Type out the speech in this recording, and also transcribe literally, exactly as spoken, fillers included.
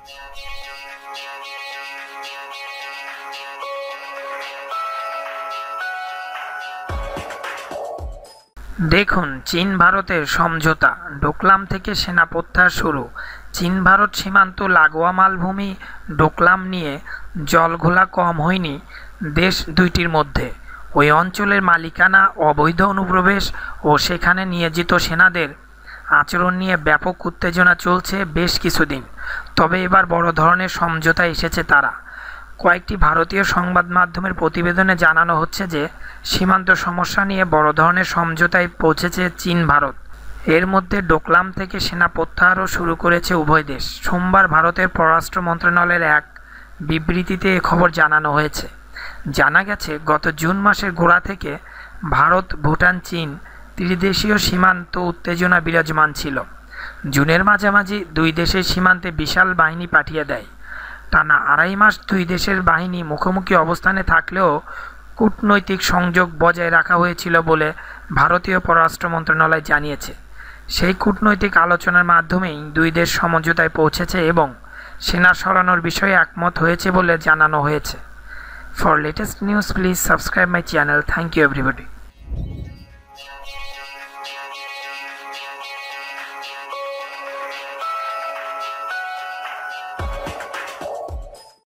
দেখুন, চীন ভারতের সমঝোতা, ডোকলাম থেকে সেনা প্রত্যাহার শুরু। চীন ভারত সীমান্ত লাগোয়া মালভূমি ডোকলাম নিয়ে জলঘোলা কম হয়নি দেশ দুইটির মধ্যে। ওই অঞ্চলের মালিকানা, অবৈধ অনুপ্রবেশ ও সেখানে নিয়োজিত সেনাদের আচরণ নিয়ে ব্যাপক উত্তেজনা চলছে বেশ কিছুদিন। তবে এবার বড় ধরনের সমঝোতা এসেছে তারা। কয়েকটি ভারতীয় সংবাদ মাধ্যমের প্রতিবেদনে জানানো হচ্ছে যে সীমান্ত সমস্যা নিয়ে বড় ধরনের সমঝোতায় পৌঁছেছে চীন ভারত। এর মধ্যে ডোকলাম থেকে সেনা প্রত্যাহারও শুরু করেছে উভয় দেশ। সোমবার ভারতের পররাষ্ট্র মন্ত্রণালয়ের এক বিবৃতিতে এ খবর জানানো হয়েছে। জানা গেছে, গত জুন মাসের গোড়া থেকে ভারত, ভুটান, চীন ত্রিদেশীয় সীমান্ত উত্তেজনা বিরাজমান ছিল। জুনের মাঝামাঝি দুই দেশের সীমান্তে বিশাল বাহিনী পাঠিয়ে দেয়। টানা আড়াই মাস দুই দেশের বাহিনী মুখোমুখি অবস্থানে থাকলেও কূটনৈতিক সংযোগ বজায় রাখা হয়েছিল বলে ভারতীয় পররাষ্ট্র মন্ত্রণালয় জানিয়েছে। সেই কূটনৈতিক আলোচনার মাধ্যমেই দুই দেশ সমঝোতায় পৌঁছেছে এবং সেনা সরানোর বিষয়ে একমত হয়েছে বলে জানানো হয়েছে। For latest news please subscribe my channel. Thank you everybody.